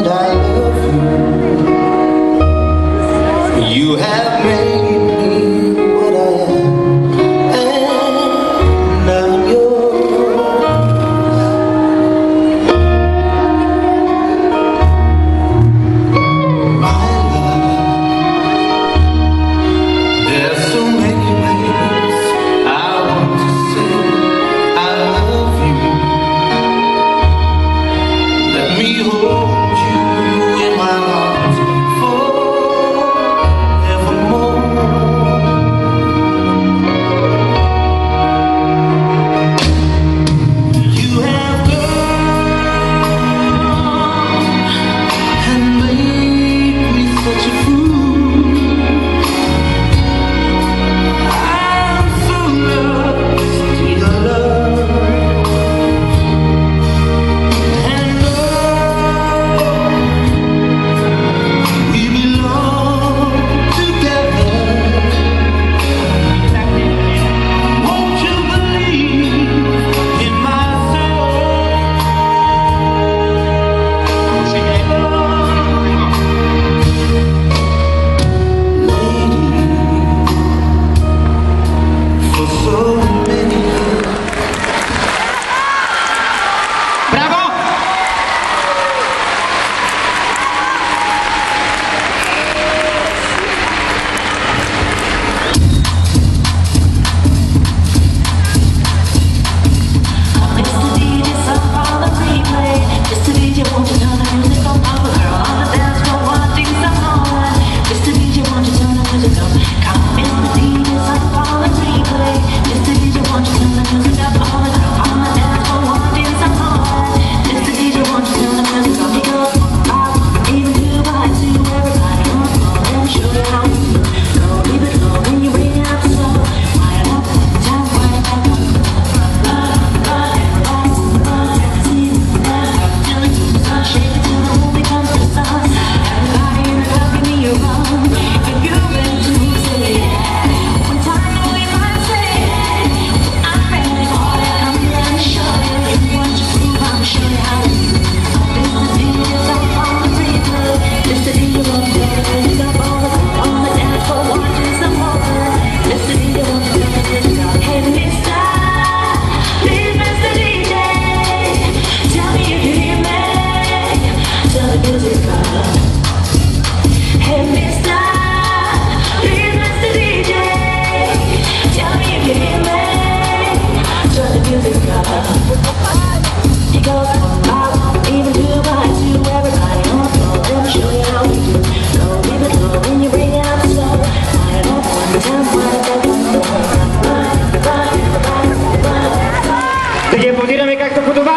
I love you. You have made me what I am, and I'm yours. My love, there's so many ways I want to say I love you. Let me hold you in my arms forevermore. You have gone and made me such a fool. I'm so lost in your love, and we belong together. Won't you believe in my soul? Lady, for so many years. Bravo! Mr. DJ, stop all the replay. Mr. DJ, won't you turn the music up? I'm a girl on the dance floor wanting some more. Mr. DJ, won't you turn the music up? Come, Mr. DJ, stop all the replay. Mr. DJ, won't you turn the music up? I'm a girl on the dance floor wanting some more. Mr. DJ, won't you turn the music up? Because I'm even too high to everybody on the floor. Let me show you how we do. Go, leave it low when you bring it up slow. Wire up, time, wire back up. DJ, podíráme, jak to budu